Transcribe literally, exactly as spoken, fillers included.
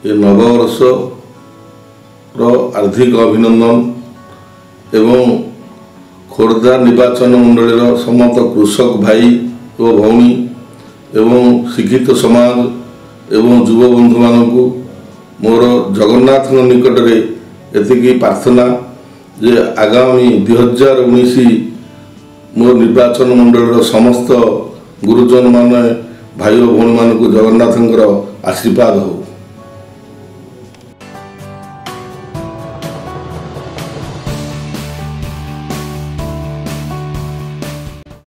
ये नववर्ष हार्दिक अभिनंदन एवं खोर्धा निर्वाचन मंडल समस्त कृषक भाई और भौणी एवं शिक्षित समाज एवं युव बंधु मानक मोर जगन्नाथ निकट में एतिकी प्रार्थना जे आगामी दुई हजार उन्नीस मोर निर्वाचन मंडल समस्त गुरुजन मान भाई और भौणी मानक जगन्नाथ आशीर्वाद हो।